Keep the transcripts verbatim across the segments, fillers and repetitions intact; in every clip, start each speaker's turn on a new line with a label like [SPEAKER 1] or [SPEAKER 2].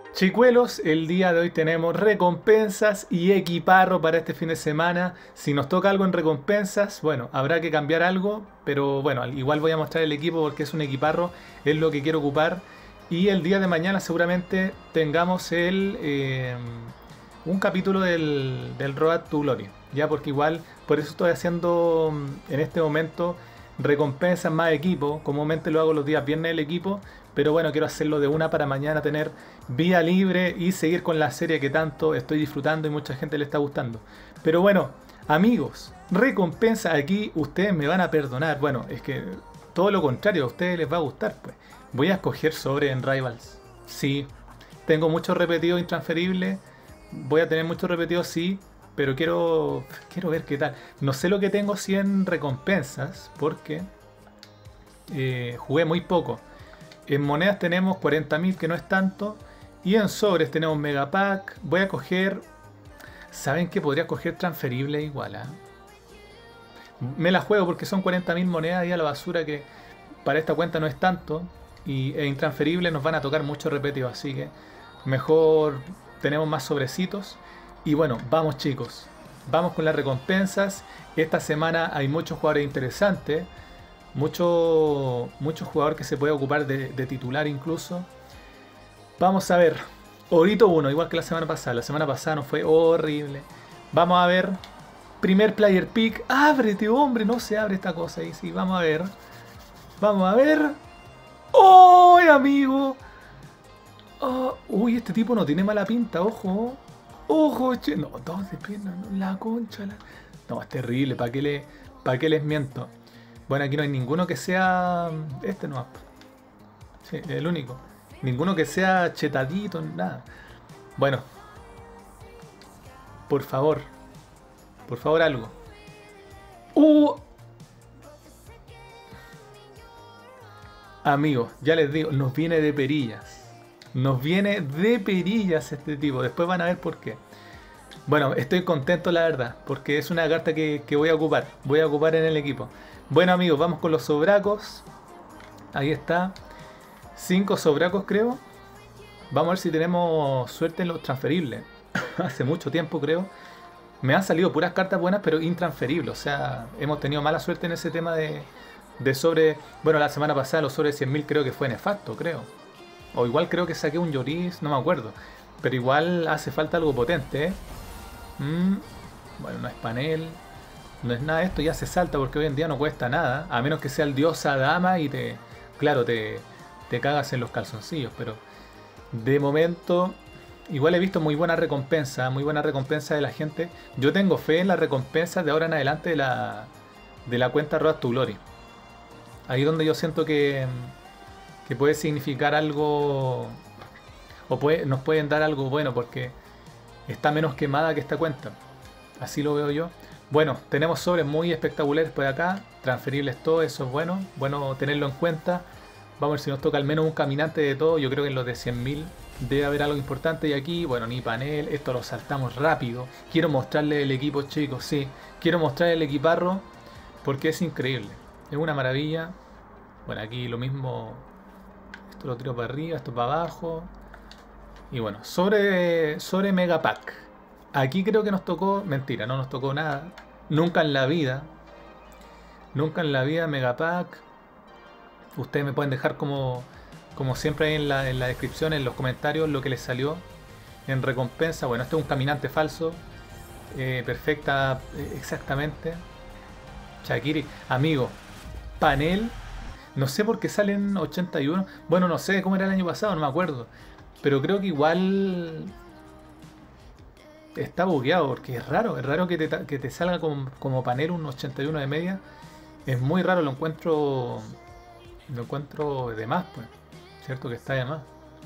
[SPEAKER 1] Chicuelos, el día de hoy tenemos recompensas y equiparro para este fin de semana. Si nos toca algo en recompensas, bueno, habrá que cambiar algo, pero bueno, igual voy a mostrar el equipo porque es un equiparro, es lo que quiero ocupar. Y el día de mañana seguramente tengamos el eh, un capítulo del, del Road to Glory, ya porque igual por eso estoy haciendo mm, en este momento recompensas más equipo. Comúnmente lo hago los días viernes el equipo, pero bueno, quiero hacerlo de una para mañana tener vía libre y seguir con la serie que tanto estoy disfrutando y mucha gente le está gustando. Pero bueno, amigos, recompensa aquí, ustedes me van a perdonar. Bueno, es que todo lo contrario, a ustedes les va a gustar, pues. Voy a escoger sobre en Rivals. Sí, tengo muchos repetidos intransferibles. Voy a tener muchos repetidos, sí. Pero quiero, quiero ver qué tal. No sé lo que tengo si en recompensas, porque eh, jugué muy poco. En monedas tenemos cuarenta mil, que no es tanto. Y en sobres tenemos Megapack. Voy a coger... ¿Saben que podría coger transferible igual? ¿Eh? Me la juego porque son cuarenta mil monedas y a la basura, que para esta cuenta no es tanto. Y e intransferible nos van a tocar mucho repetido. Así que mejor tenemos más sobrecitos. Y bueno, vamos chicos. Vamos con las recompensas. Esta semana hay muchos jugadores interesantes. Mucho, mucho jugador que se puede ocupar de, de titular incluso. Vamos a ver. Orito uno, igual que la semana pasada. La semana pasada no fue horrible. Vamos a ver. Primer player pick. Ábrete, hombre. No se abre esta cosa. Y sí, vamos a ver. Vamos a ver. ¡Oh, amigo! Oh, uy, este tipo no tiene mala pinta. Ojo. Ojo, che. No, dos de pierna. No, la concha. La... No, es terrible. ¿Para qué, le, ¿Para qué les miento? Bueno, aquí no hay ninguno que sea... Este no. Sí, el único. Ninguno que sea chetadito, nada. Bueno. Por favor. Por favor, algo. ¡Uh! Amigos, ya les digo, nos viene de perillas. Nos viene de perillas este tipo. Después van a ver por qué. Bueno, estoy contento la verdad, porque es una carta que, que voy a ocupar. Voy a ocupar en el equipo. Bueno amigos, vamos con los sobracos. Ahí está. Cinco sobracos creo. Vamos a ver si tenemos suerte en los transferibles. Hace mucho tiempo creo. Me han salido puras cartas buenas, pero intransferibles. O sea, hemos tenido mala suerte en ese tema de, de sobre... Bueno, la semana pasada los sobre cien mil creo que fue nefasto, creo. O igual creo que saqué un Lloris, no me acuerdo. Pero igual hace falta algo potente, ¿eh? Mm, bueno, no es panel. No es nada, esto ya se salta porque hoy en día no cuesta nada. A menos que sea el dios Adama y te... Claro, te, te cagas en los calzoncillos. Pero de momento... Igual he visto muy buena recompensa. Muy buena recompensa de la gente. Yo tengo fe en las recompensas de ahora en adelante de la, de la cuenta Road to Glory. Ahí donde yo siento que... Que puede significar algo... O puede, nos pueden dar algo bueno porque... Está menos quemada que esta cuenta. Así lo veo yo. Bueno, tenemos sobres muy espectaculares por acá. Transferibles todo, eso es bueno. Bueno tenerlo en cuenta. Vamos a ver si nos toca al menos un caminante de todo. Yo creo que en los de cien mil debe haber algo importante. Y aquí, bueno, ni panel. Esto lo saltamos rápido. Quiero mostrarles el equipo, chicos. Sí, quiero mostrar el equiparro porque es increíble. Es una maravilla. Bueno, aquí lo mismo. Esto lo tiro para arriba, esto para abajo. Y bueno, sobre, sobre Megapack. Aquí creo que nos tocó... Mentira, no nos tocó nada. Nunca en la vida. Nunca en la vida Megapack. Ustedes me pueden dejar como, como siempre ahí en la, en la descripción, en los comentarios, lo que les salió en recompensa. Bueno, este es un caminante falso. Eh, perfecta, eh, exactamente. Shakiri. Amigo, panel. No sé por qué salen ochenta y uno. Bueno, no sé cómo era el año pasado, no me acuerdo. Pero creo que igual está bugueado, porque es raro, es raro que te, que te salga como, como panel un ochenta y uno de media. Es muy raro, lo encuentro lo encuentro de más, pues. Cierto que está de más.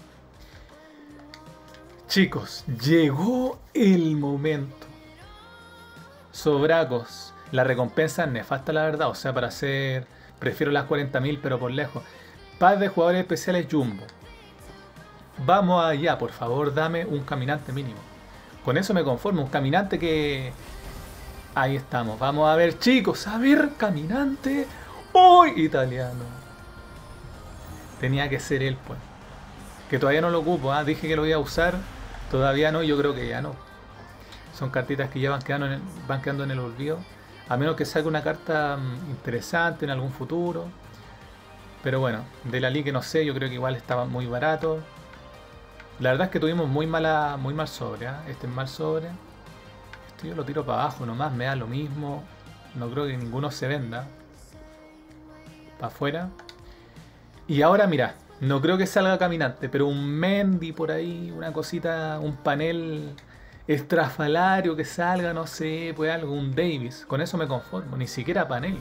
[SPEAKER 1] Chicos, llegó el momento. Sobracos. La recompensa es nefasta, la verdad. O sea, para hacer... Prefiero las cuarenta mil, pero por lejos. Paz de jugadores especiales Jumbo. Vamos allá, por favor, dame un caminante mínimo. Con eso me conformo, un caminante que... Ahí estamos, vamos a ver chicos, a ver, caminante. ¡Uy! Italiano. Tenía que ser él, pues. Que todavía no lo ocupo, ¿eh? Dije que lo iba a usar, todavía no, yo creo que ya no. Son cartitas que ya van quedando en el, van quedando en el olvido. A menos que salga una carta mm, interesante en algún futuro. Pero bueno, de la liga no sé, yo creo que igual estaba muy barato. La verdad es que tuvimos muy mala, muy mal sobre, ¿eh? Este es mal sobre. Esto yo lo tiro para abajo nomás, me da lo mismo. No creo que ninguno se venda. Para afuera. Y ahora mira, no creo que salga caminante, pero un Mendy por ahí, una cosita, un panel estrafalario que salga, no sé, pues algo, un Davis. Con eso me conformo, ni siquiera panel.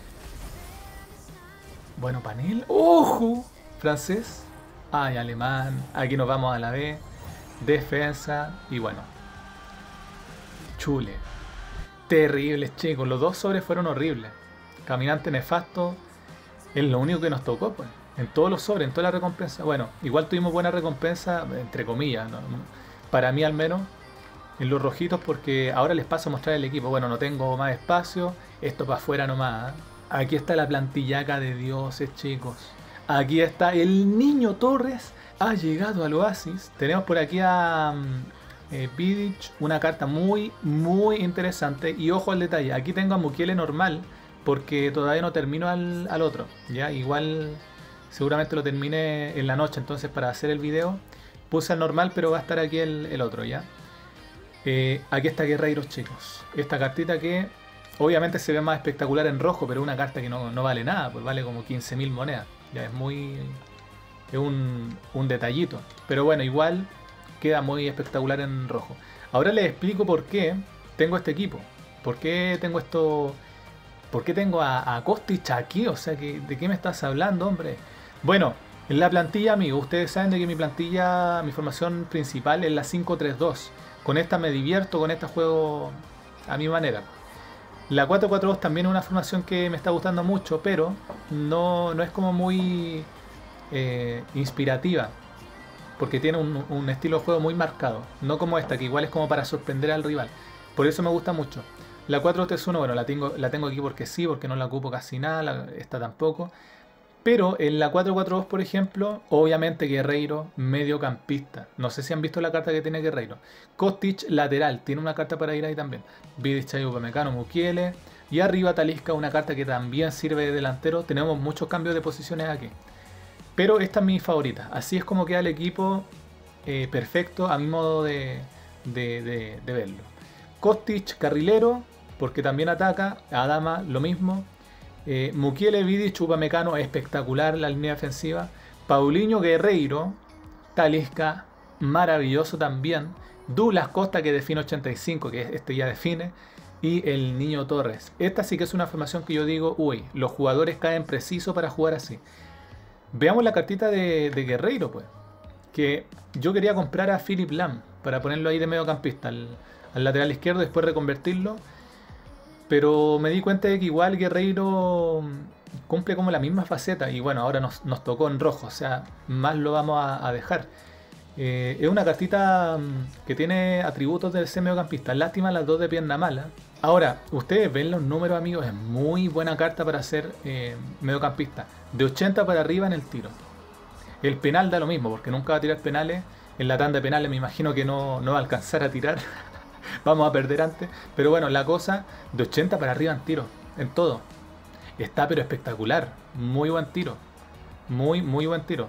[SPEAKER 1] Bueno, panel. ¡Ojo! Francés. Ay, alemán. Aquí nos vamos a la B. Defensa. Y bueno. Chule. Terribles, chicos. Los dos sobres fueron horribles. Caminante nefasto. Es lo único que nos tocó, pues. En todos los sobres, en toda la recompensa. Bueno, igual tuvimos buena recompensa, entre comillas, ¿no? Para mí al menos. En los rojitos, porque ahora les paso a mostrar el equipo. Bueno, no tengo más espacio. Esto para afuera nomás, ¿eh? Aquí está la plantillaca de dioses, chicos. Aquí está el Niño Torres. Ha llegado al Oasis. Tenemos por aquí a eh, Vidic. Una carta muy, muy interesante. Y ojo al detalle. Aquí tengo a Mukiele normal. Porque todavía no termino al, al otro. Ya, igual seguramente lo termine en la noche. Entonces para hacer el video puse al normal. Pero va a estar aquí el, el otro, ya. Eh, aquí está Guerreiros, chicos. Esta cartita que... obviamente se ve más espectacular en rojo, pero es una carta que no, no vale nada, pues vale como quince mil monedas. Ya es muy... es un, un detallito. Pero bueno, igual queda muy espectacular en rojo. Ahora les explico por qué tengo este equipo. ¿Por qué tengo esto? ¿Por qué tengo a, a Kostic aquí? O sea, que, ¿de qué me estás hablando, hombre? Bueno, en la plantilla, amigos, ustedes saben de que mi plantilla, mi formación principal es la cinco tres dos. Con esta me divierto, con esta juego a mi manera. La cuatro cuatro dos también es una formación que me está gustando mucho, pero no, no es como muy eh, inspirativa. Porque tiene un, un estilo de juego muy marcado. No como esta, que igual es como para sorprender al rival. Por eso me gusta mucho. La cuatro tres uno, bueno, la tengo, la tengo aquí porque sí, porque no la ocupo casi nada, la, esta tampoco. Pero en la cuatro cuatro dos, por ejemplo, obviamente Guerreiro, mediocampista. No sé si han visto la carta que tiene Guerreiro. Kostic, lateral, tiene una carta para ir ahí también. Vidic, Upamecano, Mukiele. Y arriba Talisca, una carta que también sirve de delantero. Tenemos muchos cambios de posiciones aquí. Pero esta es mi favorita. Así es como queda el equipo eh, perfecto a mi modo de, de, de, de verlo. Kostic, carrilero, porque también ataca. Adama, lo mismo. Eh, Mukiele, Vidic, Upamecano, espectacular la línea defensiva. Paulinho, Guerreiro, Talisca, maravilloso también. Douglas Costa, que define ochenta y cinco, que este ya define. Y el Niño Torres. Esta sí que es una formación que yo digo, uy, los jugadores caen preciso para jugar así. Veamos la cartita de, de Guerreiro, pues. Que yo quería comprar a Philipp Lahm para ponerlo ahí de mediocampista al, al lateral izquierdo, después reconvertirlo. Pero me di cuenta de que igual Guerreiro cumple como la misma faceta. Y bueno, ahora nos, nos tocó en rojo. O sea, más lo vamos a, a dejar. Eh, es una cartita que tiene atributos de ser mediocampista. Lástima las dos de pierna mala. Ahora, ustedes ven los números, amigos. Es muy buena carta para ser eh, mediocampista. De ochenta para arriba en el tiro. El penal da lo mismo, porque nunca va a tirar penales. En la tanda de penales me imagino que no, no va a alcanzar a tirar. Vamos a perder antes. Pero bueno, la cosa, de ochenta para arriba en tiro. En todo. Está pero espectacular. Muy buen tiro. Muy, muy buen tiro.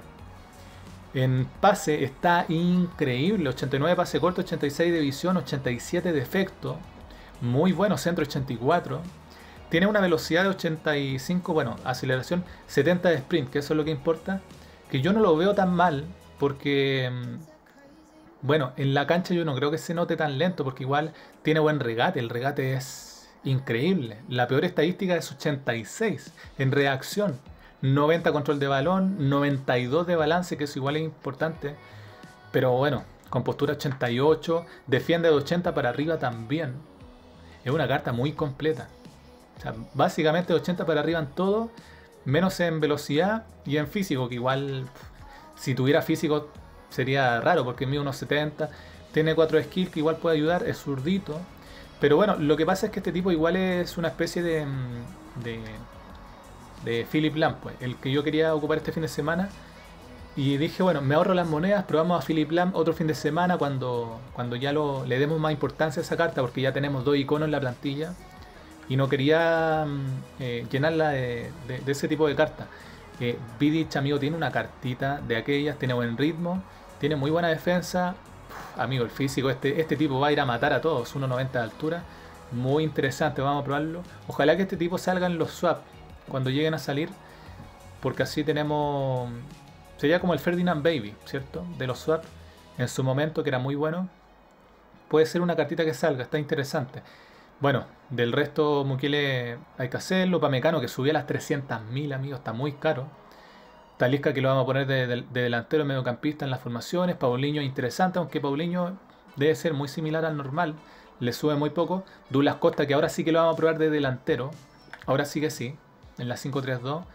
[SPEAKER 1] En pase está increíble. ochenta y nueve pase corto, ochenta y seis de visión, ochenta y siete de efecto. Muy bueno, centro ochenta y cuatro. Tiene una velocidad de ochenta y cinco, bueno, aceleración setenta de sprint, que eso es lo que importa. Que yo no lo veo tan mal, porque... bueno, en la cancha yo no creo que se note tan lento, porque igual tiene buen regate. El regate es increíble. La peor estadística es ochenta y seis en reacción. noventa control de balón, noventa y dos de balance, que eso igual es importante. Pero bueno, con postura ochenta y ocho, defiende de ochenta para arriba también. Es una carta muy completa. O sea, básicamente de ochenta para arriba en todo, menos en velocidad y en físico, que igual si tuviera físico sería raro porque mide unos setenta, tiene cuatro skills que igual puede ayudar, es zurdito. Pero bueno, lo que pasa es que este tipo igual es una especie de... de de Philipp Lahm, pues, el que yo quería ocupar este fin de semana. Y dije, bueno, me ahorro las monedas, probamos a Philip Lam otro fin de semana cuando, cuando ya lo, le demos más importancia a esa carta, porque ya tenemos dos iconos en la plantilla. Y no quería mm, eh, llenarla de, de- de ese tipo de cartas. Eh, Vidic, amigo, tiene una cartita de aquellas, tiene buen ritmo, tiene muy buena defensa. Uf, amigo, el físico, este, este tipo va a ir a matar a todos, uno noventa de altura. Muy interesante, vamos a probarlo. Ojalá que este tipo salga en los swap cuando lleguen a salir, porque así tenemos... Sería como el Ferdinand Baby, ¿cierto? De los swap en su momento, que era muy bueno. Puede ser una cartita que salga, está interesante. Bueno, del resto Mukiele hay que hacerlo. Pamecano que subió a las trescientos mil, amigos, está muy caro. Talisca que lo vamos a poner de, de- de delantero mediocampista en las formaciones. Paulinho interesante, aunque Paulinho debe ser muy similar al normal. Le sube muy poco. Douglas Costa que ahora sí que lo vamos a probar de delantero. Ahora sí que sí, en la cinco tres dos.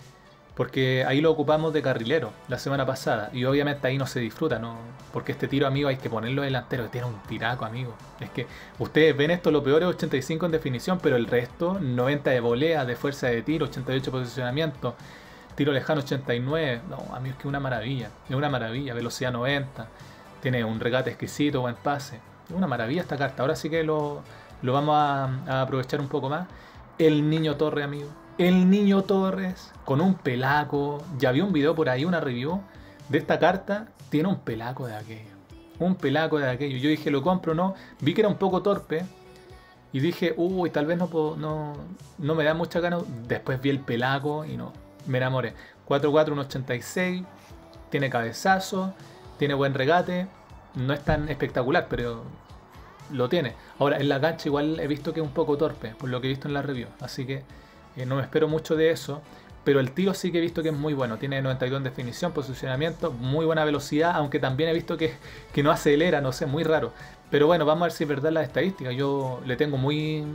[SPEAKER 1] Porque ahí lo ocupamos de carrilero la semana pasada. Y obviamente ahí no se disfruta, ¿no? Porque este tiro, amigo, hay que ponerlo delantero. Tiene un tiraco, amigo. Es que ustedes ven esto, lo peor es ochenta y cinco en definición, pero el resto, noventa de volea, de fuerza de tiro, ochenta y ocho de posicionamiento, tiro lejano ochenta y nueve. No, amigo, es que es una maravilla. Es una maravilla. Velocidad noventa. Tiene un regate exquisito, buen pase. Es una maravilla esta carta. Ahora sí que lo, lo vamos a, a aprovechar un poco más. El Niño Torre, amigo. El Niño Torres con un pelaco. Ya vi un video por ahí, una review de esta carta. Tiene un pelaco de aquello. Un pelaco de aquello. Yo dije, ¿lo compro o no? Vi que era un poco torpe. Y dije, uy, tal vez no, puedo, no, no me da mucha ganas. Después vi el pelaco y no. Me enamoré. cuatro cuatro, uno ochenta y seis. Tiene cabezazo. Tiene buen regate. No es tan espectacular, pero lo tiene. Ahora, en la cancha igual he visto que es un poco torpe, por lo que he visto en la review. Así que eh, no me espero mucho de eso. Pero el tiro sí que he visto que es muy bueno. Tiene noventa y dos en definición, posicionamiento, muy buena velocidad, aunque también he visto que, que no acelera, no sé, muy raro. Pero bueno, vamos a ver si es verdad las estadísticas. Yo le tengo muy,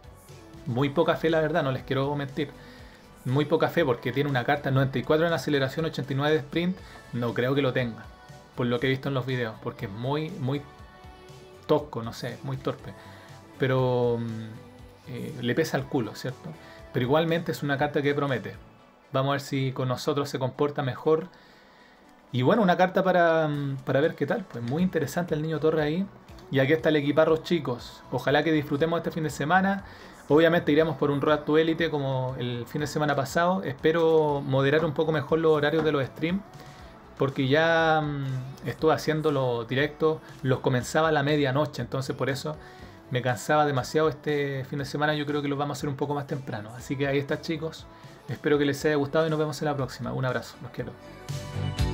[SPEAKER 1] muy poca fe, la verdad, no les quiero mentir. Muy poca fe porque tiene una carta noventa y cuatro en aceleración, ochenta y nueve de sprint. No creo que lo tenga, por lo que he visto en los videos, porque es muy, muy tosco, no sé, muy torpe. Pero mm, eh, le pesa el culo, ¿cierto? Pero igualmente es una carta que promete. Vamos a ver si con nosotros se comporta mejor. Y bueno, una carta para, mm, para ver qué tal. Pues muy interesante el Niño Torre ahí. Y aquí está el equiparros, chicos. Ojalá que disfrutemos este fin de semana. Obviamente iremos por un Road to Elite como el fin de semana pasado. Espero moderar un poco mejor los horarios de los streams. Porque ya mm, estuve haciendo los directos, los comenzaba a la medianoche. Entonces por eso me cansaba demasiado este fin de semana. Yo creo que los vamos a hacer un poco más temprano. Así que ahí está, chicos. Espero que les haya gustado y nos vemos en la próxima. Un abrazo. Los quiero.